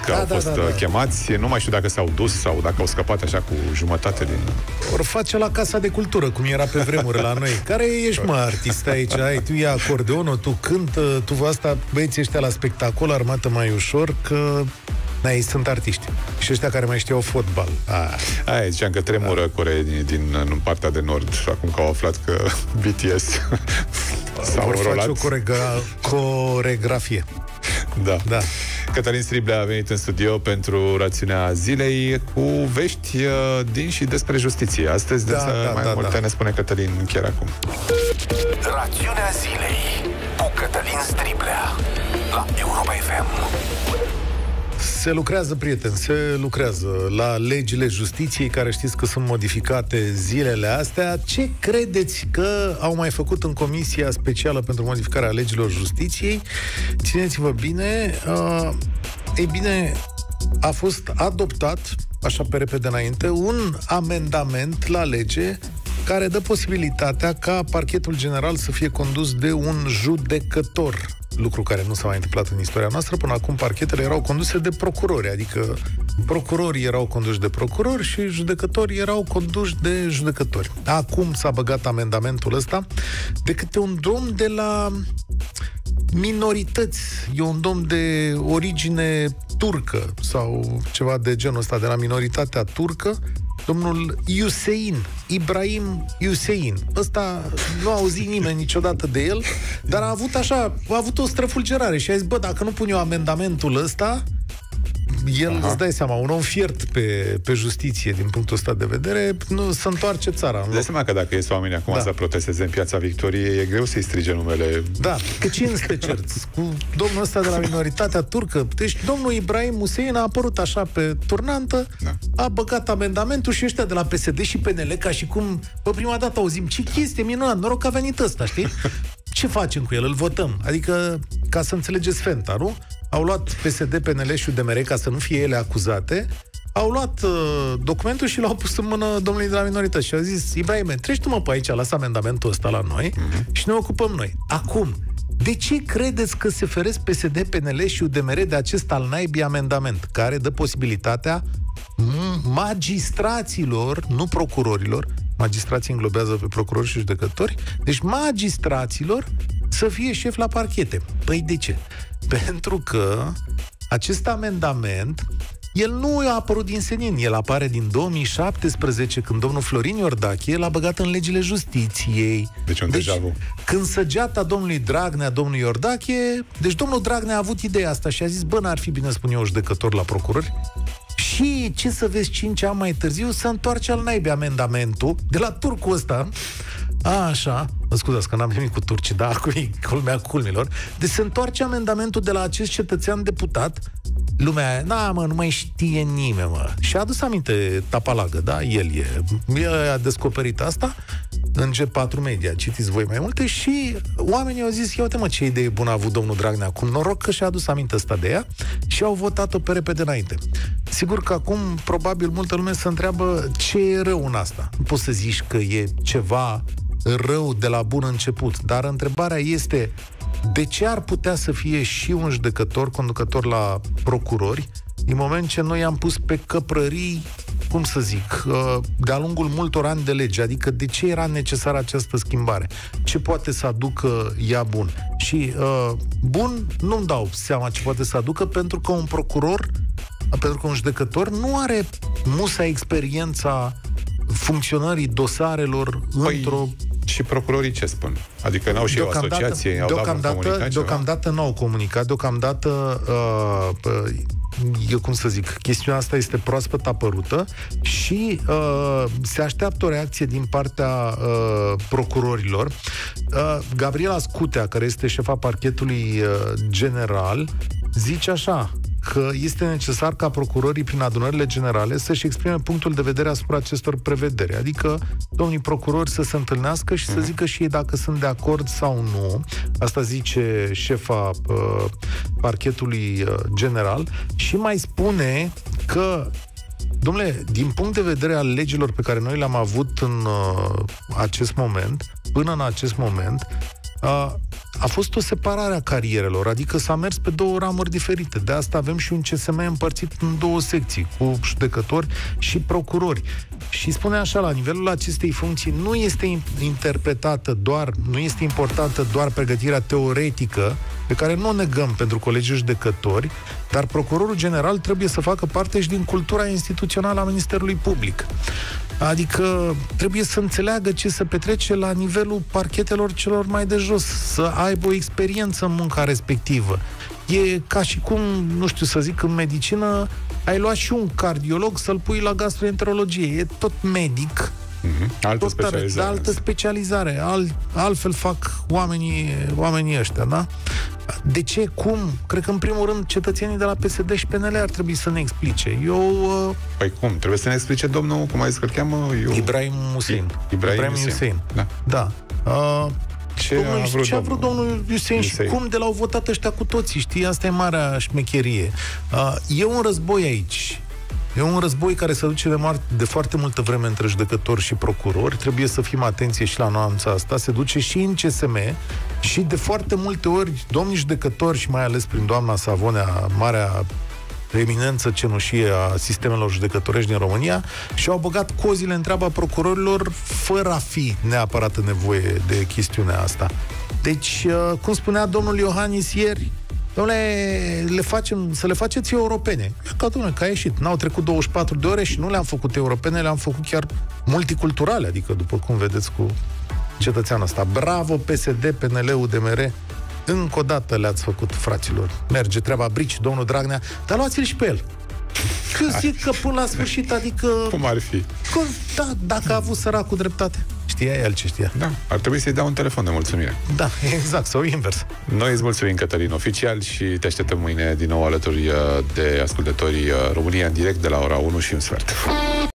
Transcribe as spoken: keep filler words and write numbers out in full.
că da, au da, fost da, da. chemați. Nu mai știu dacă s-au dus sau dacă au scăpat așa cu jumătate din... Ori face la Casa de Cultură, cum era pe vremuri la noi. Care ești, mă, artist aici? Ai, tu ia acordeonul, tu cântă, tu asta, băieții ăștia la spectacol, armată mai ușor, că... Da, ei sunt artiști. Și ăștia care mai știau fotbal. Ah. Aia, ziceam că tremură coreenii din în partea de nord, acum că au aflat că B T S s-au vor rolat. face o corega- coregrafie. Da. Da. Cătălin Striblea a venit în studio pentru rațiunea zilei cu vești uh, din și despre justiție. Astăzi, da, de da, mai da, multe da. ne spune Cătălin chiar acum. Rațiunea zilei cu Cătălin Striblea la Europa F M. Se lucrează, prieteni, se lucrează la legile justiției, care știți că sunt modificate zilele astea. Ce credeți că au mai făcut în Comisia Specială pentru Modificarea Legilor Justiției? Țineți-vă bine, uh, ei bine, a fost adoptat, așa pe repede înainte, un amendament la lege care dă posibilitatea ca parchetul general să fie condus de un judecător. Lucru care nu s-a mai întâmplat în istoria noastră. Până acum parchetele erau conduse de procurori, adică procurorii erau conduși de procurori și judecătorii erau conduși de judecători. Acum s-a băgat amendamentul ăsta de câte un domn de la minorități. E un domn de origine turcă sau ceva de genul ăsta, de la minoritatea turcă, domnul Hüseyin, Ibrahim Hüseyin. Ăsta nu a auzit nimeni niciodată de el, dar a avut așa, a avut o străfulgerare și a zis, bă, dacă nu pun eu amendamentul ăsta, el, Aha. îți dai seama, un om fiert pe, pe justiție din punctul ăsta de vedere, nu se întoarce țara. De seama că dacă ies oamenii acum da. să protesteze în Piața Victoriei, e greu să-i strige numele. Da, că cine să te cerți? Cu domnul ăsta de la minoritatea turcă. Deci domnul Ibrahim Hüseyin a apărut așa pe turnantă, da. a băgat amendamentul și ăștia de la P S D și P N L, ca și cum pe prima dată auzim, ce chestie minunat, noroc că a venit ăsta, știi? Ce facem cu el? Îl votăm. Adică, ca să înțelegeți fenta, nu? Au luat P S D, P N L și U D M R ca să nu fie ele acuzate, au luat uh, documentul și l-au pus în mână domnului de la minorități și au zis, Ibrahime, treci tu mă pe aici, lasă amendamentul ăsta la noi uh-huh. și ne ocupăm noi. Acum, de ce credeți că se feresc P S D, P N L și U D M R de acest al naibii amendament, care dă posibilitatea magistraților, nu procurorilor, magistrații înglobează pe procurori și judecători, deci magistraților să fie șef la parchete. Păi de ce? Pentru că acest amendament, el nu a apărut din senin, el apare din două mii șaptesprezece, când domnul Florin Iordache l-a băgat în legile justiției. Deci un deci, deja vu. Când săgeata domnului Dragnea, domnului Iordache, deci domnul Dragnea a avut ideea asta și a zis, bă, n-ar fi bine, spune eu, judecător la procurori. Și, ce să vezi, cinci ani mai târziu se întoarce al naibii amendamentul de la turcul ăsta. A, așa, mă scuzați că n-am nimic cu turcii, dar cu culmea culmilor. Deci se întoarce amendamentul de la acest cetățean deputat. Lumea aia, na, mă, nu mai știe nimeni, mă. Și a adus aminte Tapalagă, da? El e. El a descoperit asta în G patru Media. Citiți voi mai multe și oamenii au zis, ia uite mă, ce idee bună a avut domnul Dragnea acum. Noroc că și-a adus aminte asta de ea și au votat-o pe repede înainte. Sigur că acum, probabil, multă lume se întreabă ce e rău în asta. Nu poți să zici că e ceva rău de la bun început, dar întrebarea este, de ce ar putea să fie și un judecător conducător la procurori, din moment ce noi am pus pe căprării, cum să zic, de-a lungul multor ani de lege, adică de ce era necesară această schimbare? Ce poate să aducă ea bun? Și bun, nu-mi dau seama ce poate să aducă, pentru că un procuror, pentru că un judecător nu are musa experiența funcționării dosarelor păi, într-o... Și procurorii ce spun? Adică n-au și o asociație, au deocamdată, dat comunicat deocamdată nu au comunicat, deocamdată uh, eu cum să zic, chestiunea asta este proaspăt apărută și uh, se așteaptă o reacție din partea uh, procurorilor. Uh, Gabriela Scutea, care este șefa parchetului uh, general, zice așa, că este necesar ca procurorii prin adunările generale să-și exprime punctul de vedere asupra acestor prevederi. Adică domnii procurori să se întâlnească și să zică și ei dacă sunt de acord sau nu. Asta zice șefa uh, parchetului uh, general și mai spune că, dom'le, din punct de vedere al legilor pe care noi le-am avut în uh, acest moment, până în acest moment, uh, a fost o separare a carierelor, adică s-a mers pe două ramuri diferite. De asta avem și un C S M împărțit în două secții, cu judecători și procurori. Și spune așa, la nivelul acestei funcții nu este interpretată doar, nu este importantă doar pregătirea teoretică, pe care nu o negăm pentru colegii judecători, dar procurorul general trebuie să facă parte și din cultura instituțională a Ministerului Public. Adică trebuie să înțeleagă ce se petrece la nivelul parchetelor celor mai de jos, să aibă o experiență în munca respectivă. E ca și cum, nu știu să zic, în medicină ai luat și un cardiolog să-l pui la gastroenterologie. E tot medic, mm-hmm. altă tot specializare. Are, altă specializare. Al, altfel fac oamenii, oamenii ăștia, da? De ce? Cum? Cred că, în primul rând, cetățenii de la P S D și P N L ar trebui să ne explice. Eu... Uh... Păi cum? Trebuie să ne explice domnul, cum ai zis că îl cheamă? Eu... Ibrahim Hussein. Ibrahim, Ibrahim Hussein. Hussein. Da. Da. Uh... Ce, domnul, a vrut, ce a vrut domnul, domnul Hussein și cum de l-au votat ăștia cu toții, știi? Asta e marea șmecherie. Uh, e un război aici. E un război care se duce de, mar- de foarte multă vreme între judecători și procurori. Trebuie să fim atenție și la nuanța asta. Se duce și în C S M și de foarte multe ori domnii judecători și mai ales prin doamna Savonea, marea eminență cenușie a sistemelor judecătorești din România, și-au băgat cozile în treaba procurorilor fără a fi neapărat nevoie de chestiunea asta. Deci, cum spunea domnul Iohannis ieri, dom'le, le facem, să le faceți europene. Ca, dom'le, că a ieșit. N-au trecut douăzeci și patru de ore și nu le-am făcut europene, le-am făcut chiar multiculturale, adică, după cum vedeți cu cetățeanul ăsta. Bravo, P S D, P N L, U D M R. Încă o dată le-ați făcut, fraților. Merge treaba brici, domnul Dragnea, dar luați-l și pe el. Că zic că până la sfârșit, adică... Cum ar fi? Că, da, dacă a avut săracul dreptate. Știa el ce știa. Da, ar trebui să-i dea un telefon de mulțumire. Da, exact, sau invers. Noi îți mulțumim, Cătălin, oficial, și te așteptăm mâine din nou alături de ascultătorii România în direct de la ora unu și un sfert.